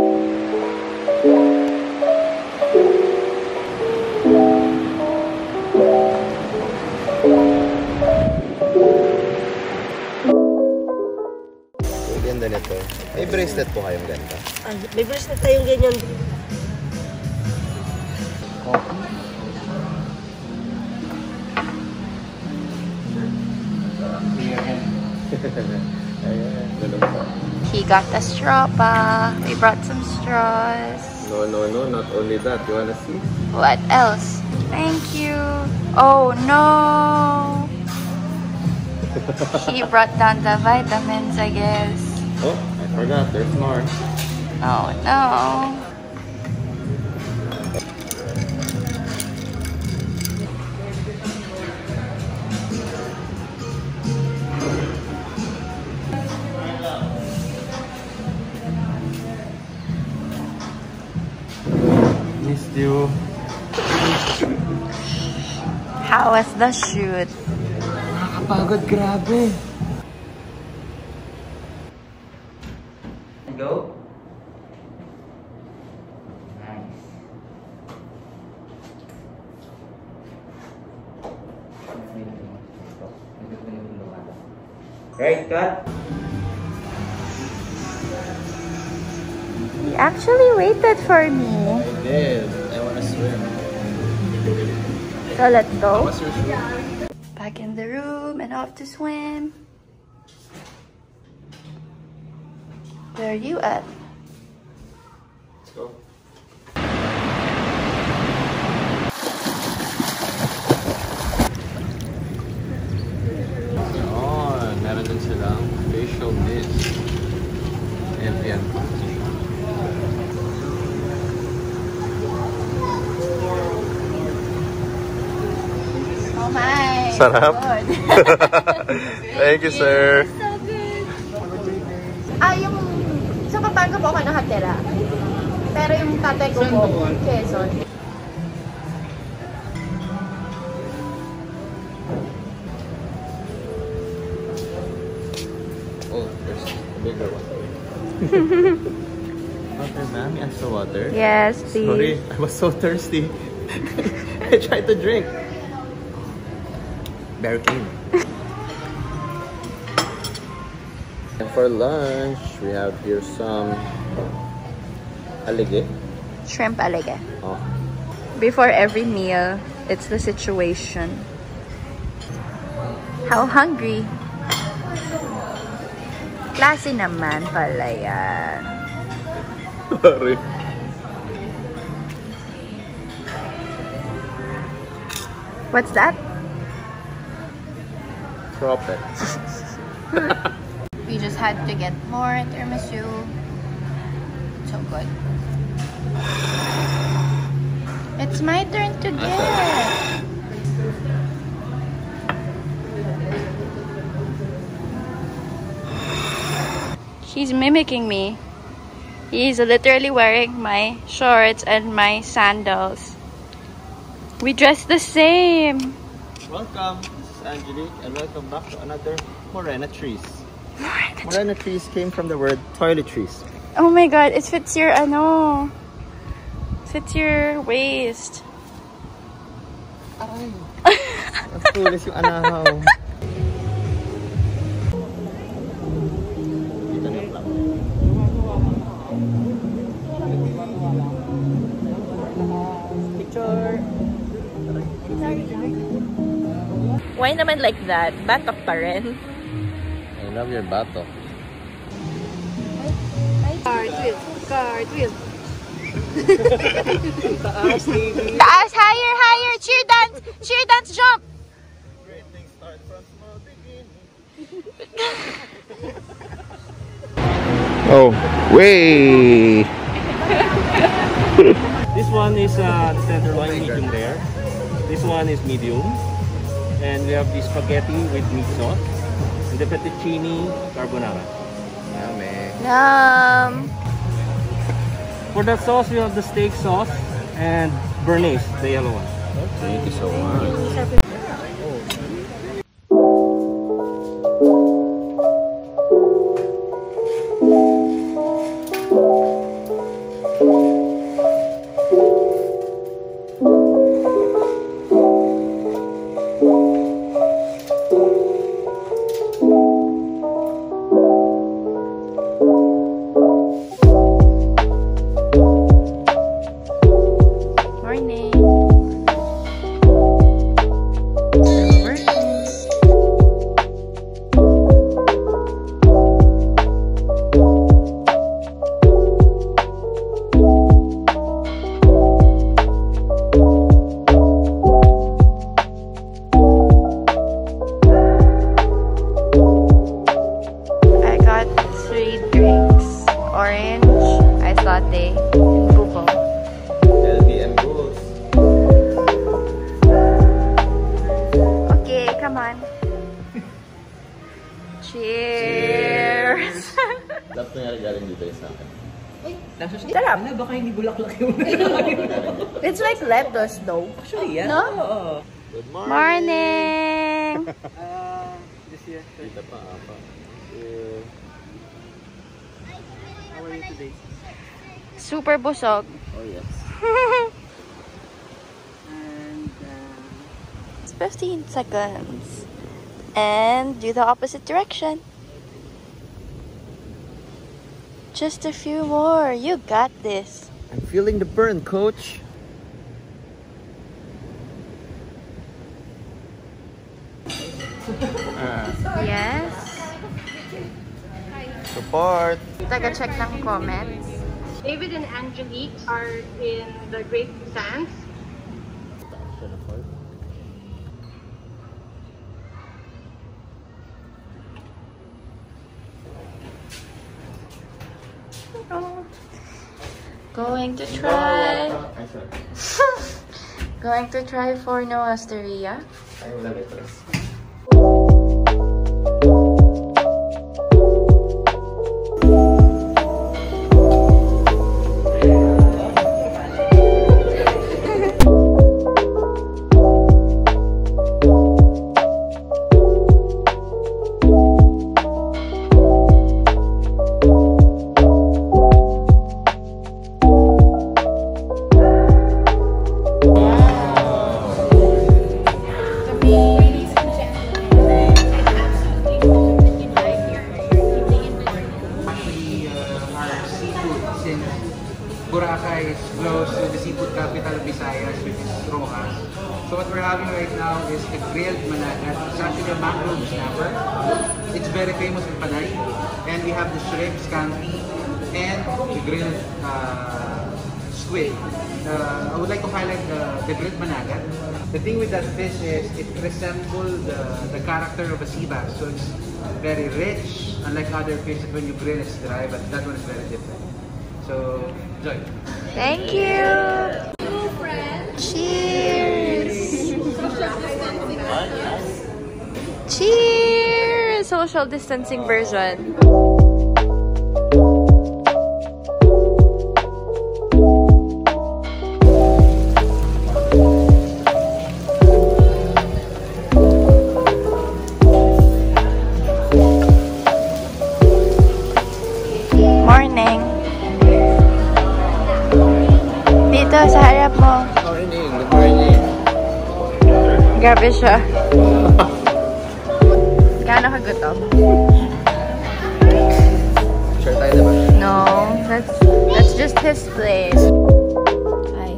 Ganda nito. May bracelet po kayong ganda. Ay, may bracelet tayong ganyan. He got the straw pa. We brought some straws. No, not only that. You wanna see? What else? Thank you. Oh no! He brought down the vitamins, I guess. Oh, I forgot. There's more. Oh no! Missed you. How was the shoot? Nakakapagod, grabe. Go. Nice. Right, cut. He actually waited for me. I did. I wanna swim. So let's go. What's your shoe? Back in the room and off to swim. Where are you at? Let's go. Oh, meron din silang facial mist. Evian. Oh my! Sarap. Good. Thank you, sir. So good. Ah, yung sa Pampanga po ako nakatira. Pero yung tatay ko po, Quezon. Oh, there's a bigger one. Water, ma'am. Yes, the water. Yes, please. Sorry, I was so thirsty. I tried to drink. Very clean. And for lunch, we have here some alige. Shrimp alige. Oh. Before every meal, it's the situation. How hungry? Klase naman pala yan. Sorry. What's that? Propet. We just had to get more tiramisu. So good. It's my turn to get. He's mimicking me. He's literally wearing my shorts and my sandals. We dress the same. Welcome, this is Angelique, and welcome back to another Morena Trees. Morena Trees came from the word toiletries. Oh my god, it fits your ano. Fits your waist. Ay, ang tulis yung anahaw. Dito na yung plum. Picture. Why naman like that? Batok pa rin. I love your batok. Cartwheel. Cartwheel. Taas, baby. Taas, higher, higher! Cheer dance! Cheer dance, jump! Great things start from small beginnings. Oh, way! This one is tenderloin medium rare. This one is medium. And we have the spaghetti with meat sauce. And the fettuccine carbonara. Yummy. Yum! For that sauce, we have the steak sauce and Bernaise, the yellow one. Thank you so much. latte in Google. LBM rules. Okay, come on. Cheers! Dapat nangyari galing dito sa akin. Sarap. Baka hindi bulaklak yung It's like lettuce though. Actually, yeah. No? Good Morning! This year. Dito pa, apa. How are you today? Super busog. Oh yes. And, It's 15 seconds. And do the opposite direction. Just a few more. You got this. I'm feeling the burn, coach. Yes. Support. Taga-check ng comments. David and Angelique are in the Great Sands. Going to try. Going to try for no Osteria. Ay, wala letras. Boracay is close to the seafood capital of Visayas, which is Rojas. So what we're having right now is the grilled managat. It's actually a mangrove snapper. It's very famous in Panay. And we have the shrimp scampi and the grilled squid. I would like to highlight the grilled managat. The thing with that fish is it resembles the character of a sea bass. So it's very rich, unlike other fish that when you grill it's dry, but that one is very different. So, enjoy. Thank you. Cheers. Cheers. Social distancing version. Morning. Dito sa harap mo. Morning, good morning. Grabe siya. Gaano ka gutom? Sure tayo diba? No, that's just his place. Hi.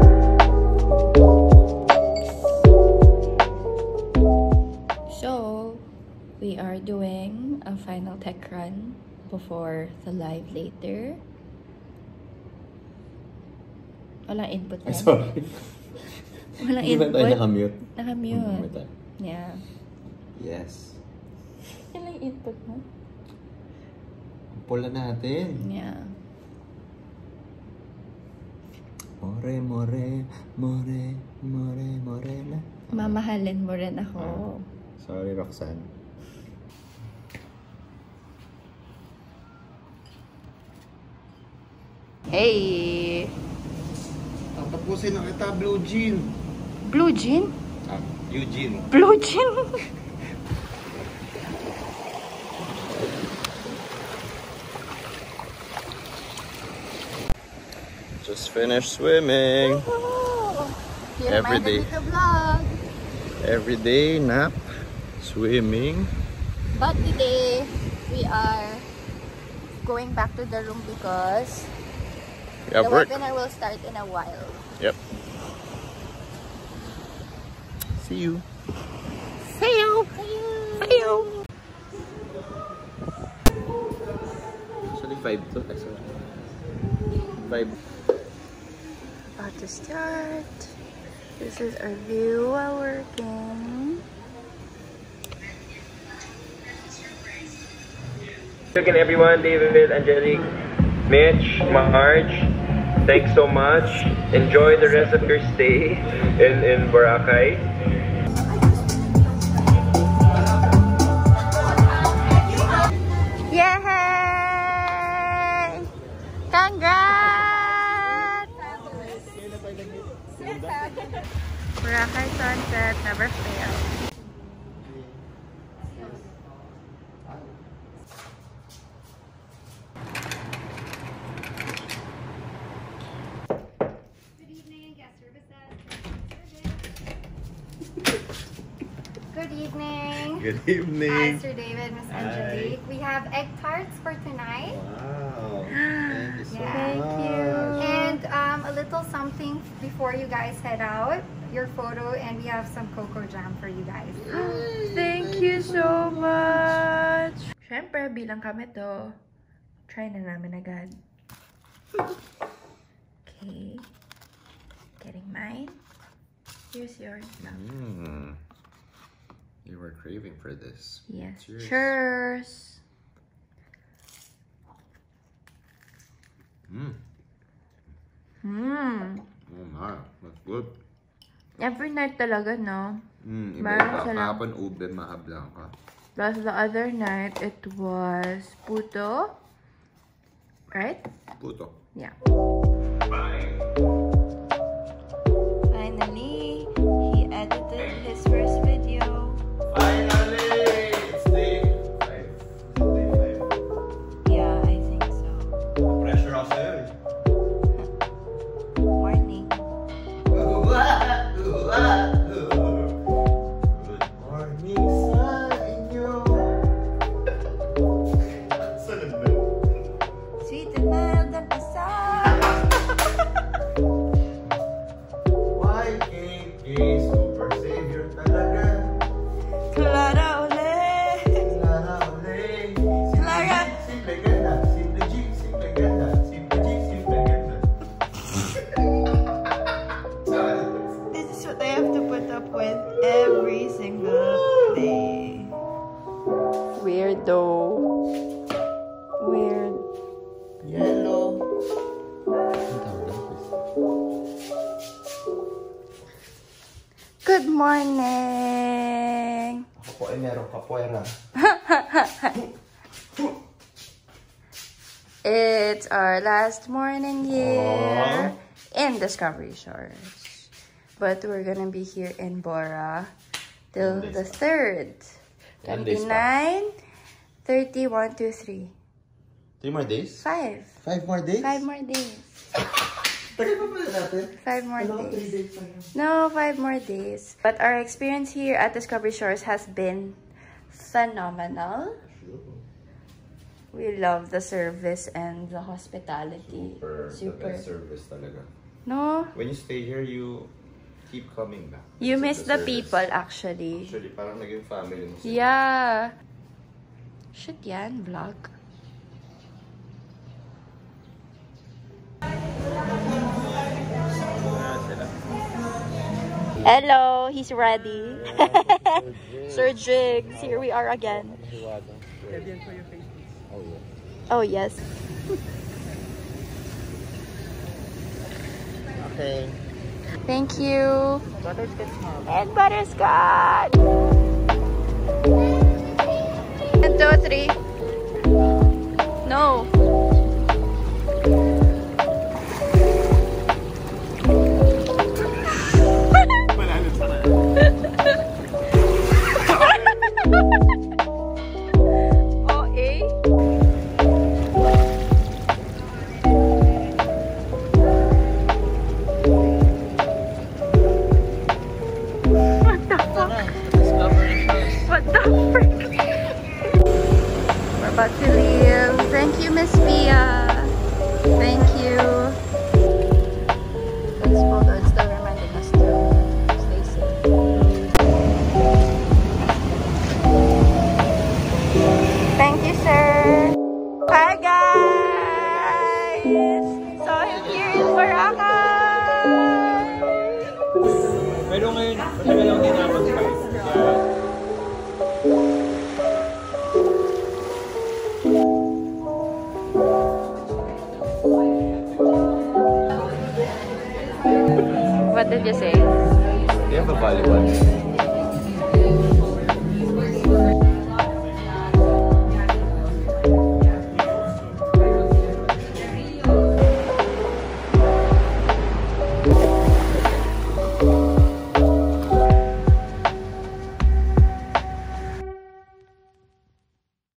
So, we are doing a final tech run before the live later. Walang input yan. Sorry. Walang Hindi ba tayo input. nakamute? Nakamute. Yeah. Yes. Kailan yung input mo? Pula natin. Yeah. More, more, more, more, more na. Mamahalin mo rin ako. Sorry, Roxanne. Hey! Tapusin na kita, Blue Jean. Blue Jean? Eugene. Blue Jean? Just finished swimming. Every day. Every day, nap, swimming. But today, we are going back to the room because We have the work. webinar will start in a while. Yep. See you. See you! See you! Actually, 5 to. 5. About to start. This is our view while working. Again, everyone, David, Angelique. Mitch, Marge, thanks so much. Enjoy the rest of your stay in Boracay. Yay! Congrats! Boracay sunset never fails. Good evening. Good evening. Hi, Sir David, Miss Angelique. We have egg tarts for tonight. Wow. Thank you so Yeah. much. And a little something before you guys head out. Your photo, and we have some cocoa jam for you guys. Thank you so much! Siyempre, bilang kami to, try na namin agad. Okay. Getting mine. Here's yours now. You were craving for this. Yes. Cheers. Cheers! Oh my, that's good. Every night talaga, no? Iba Meron iba. silang- Kahapon ube, maha blanca. Plus the other night, it was puto. Right? Puto. Yeah. Finally, he edited his first video. Finally! It's day 5. Day 5. Yeah, I think so. Pressure ako sa'yo eh. Morning. Good morning sa inyo. Saan na? Sweet and mild and pasal. YKK Super Savior talaga. Clara ulit. Clara ulit. Clara. Simple ganda. Simple G. Simple ganda. Simple G. Simple ganda. This is what I have to put up with every single day. Weirdo. Weird. Yellow. Good morning. Ako po ay merong kapuera. It's our last morning here in Discovery Shores. But we're gonna be here in Bora till the 3rd. 29, 30, 1, 2, 3. 3 more days? 5. 5 more days? 5 more days. Tagal pa pala natin? 5 more Alam ko, 3 days. days pa lang. No, 5 more days. But our experience here at Discovery Shores has been phenomenal. We love the service and the hospitality. The best service talaga. No? When you stay here, you keep coming back. You Because miss of the service. people actually. Actually, parang naging family mo sila. Yeah. Shit yan, vlog. Hello, he's ready. Sir Jigs, here we are again. Oh yes. Okay. Thank you. And butterscotch. 1, 2, 3. No. Oh, eh? What the frick? We're about to leave. Thank you, Miss Pia. Thank you. Thanks, Bodo. It's still reminding us to stay safe. Thank you, sir. Hi, guys. Saw him here in Boracay. Pero ngayon, matagal lang din nakapag-fight. What did you say? Do you have a volleyball?